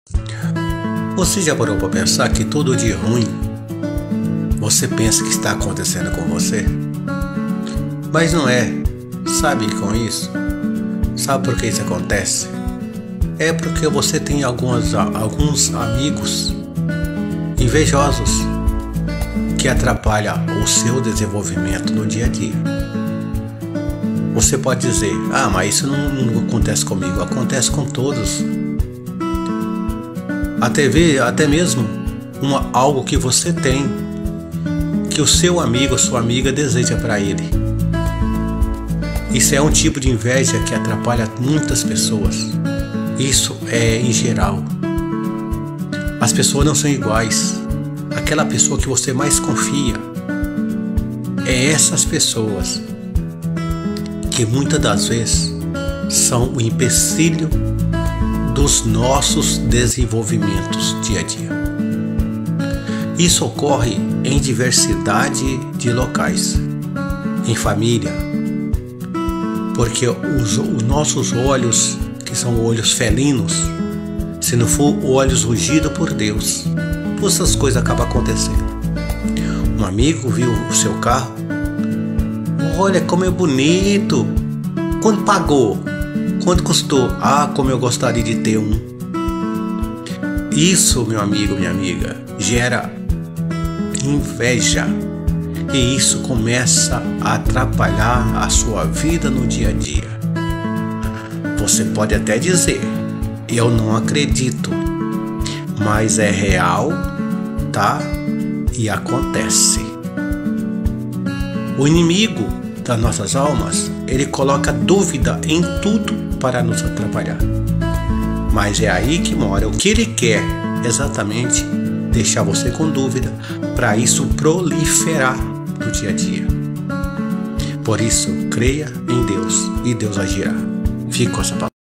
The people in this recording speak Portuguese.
Você já parou para pensar que todo dia ruim você pensa que está acontecendo com você? Mas não é. Sabe com isso? Sabe por que isso acontece? É porque você tem alguns amigos invejosos que atrapalham o seu desenvolvimento no dia a dia. Você pode dizer, mas isso não acontece comigo. Acontece com todos. Até mesmo algo que você tem, que o seu amigo ou sua amiga deseja para ele. Isso é um tipo de inveja que atrapalha muitas pessoas. Isso é em geral. As pessoas não são iguais. Aquela pessoa que você mais confia é essas pessoas que muitas das vezes são o empecilho dos nossos desenvolvimentos dia a dia. Isso ocorre em diversidade de locais, em família, porque os nossos olhos, que são olhos felinos, se não for olhos ungidos por Deus, essas coisas acabam acontecendo. Um amigo viu o seu carro, olha como é bonito, quanto pagou? Quanto custou? Como eu gostaria de ter um. Isso, meu amigo, minha amiga, gera inveja. E isso começa a atrapalhar a sua vida no dia a dia. Você pode até dizer, eu não acredito, mas é real, tá? E acontece. O inimigo das nossas almas, ele coloca dúvida em tudo para nos atrapalhar. Mas é aí que mora. O que ele quer exatamente deixar você com dúvida, para isso proliferar no dia a dia. Por isso, creia em Deus e Deus agirá. Fique com essa palavra.